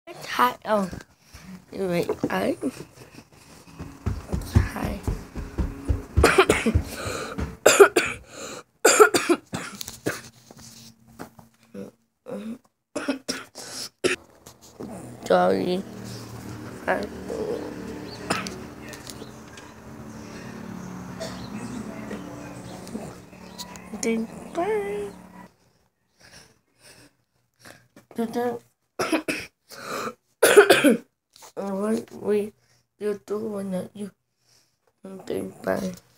Hi. Oh, wait. Hi. Sorry. I didn't. Bye. What we you do when you. Bye.